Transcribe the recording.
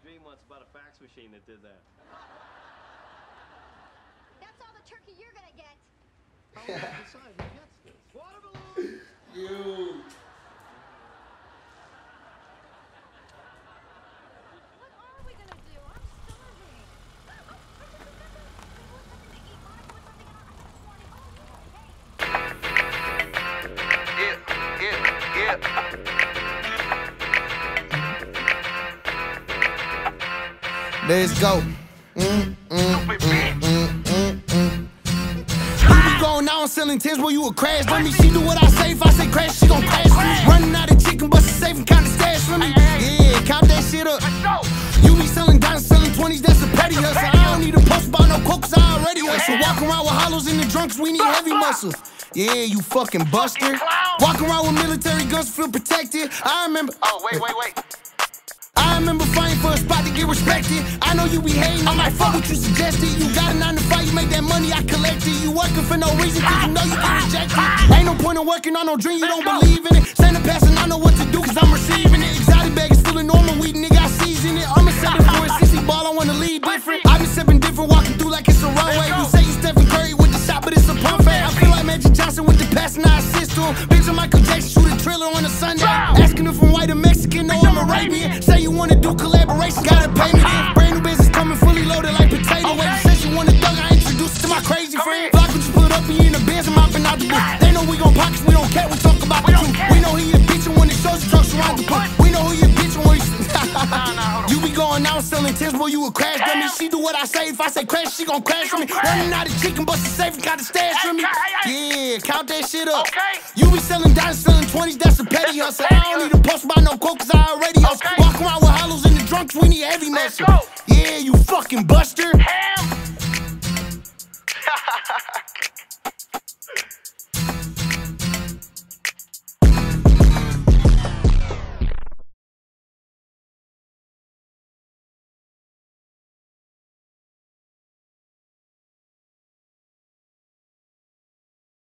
dream once about a fax machine that did that. That's all the turkey you're gonna get. How will I decide who gets this? Water balloon! You. What are we gonna do? I'm starving. Oh, something to eat. Monica, what's something I had this morning? Let's go. Going now, I'm selling tens, boy, you a crash for me. She do what I say, if I say crash, she gon' crash for me. Running out of chicken, bustin' safe and kinda stash for me. Yeah, count that shit up. You be selling dimes, selling 20s, that's a petty hustle. I don't need a post about no coke, cause I already hustle. Walk around with hollows in the drunks, we need heavy muscles. Yeah, you fucking buster. Walk around with military guns, feel protected. I remember. Oh, wait. I remember fighting for a spot to get respected. I know you be hating, I'm like, fuck what you suggested. You got a 9 to 5, you make that money, I collect it. You working for no reason, cause you know you get rejected. Ain't no point in working on no dream, you don't believe in it. Send a pass and I know what to do, cause I'm receiving it. Exotic bag is still a normal weed, nigga, I season it. I'm a 7 for a 60 ball, I wanna lead different. I've been stepping different, walking through like it's a runway. You say you Stephen Curry with the shot, but it's a pump fake. I feel like Magic Johnson with the pass and I assist to him. Bitch, Michael Jackson, shoot a trailer on a Sunday. Asking if I'm white or Mexican, no, I'm Arabian. Say you wanna do collaboration, gotta pay me then. Brand new business coming fully loaded like potato waste. You said you want a thug, I introduced it to my crazy friend. Block what you put up, he in the Benz, I'm mopping out the booth. They know we gon' pockets, we don't care, we talk about the truth. We know he a bitch and when it shows the trucks around the put. We know who you bitch and when you be going out selling tens, boy, you a crash dummy. She do what I say, if I say crash, she gon' crash for me. Running out of chicken, bustin' safe and got a stash for me. Yeah, count that shit up. You be selling dimes, selling 20s, that's a petty hustle. I don't need a post about no coke, cause I already hustle. Walk around with hollows in the drunks, we need heavy muscle. Yeah, you fucking buster.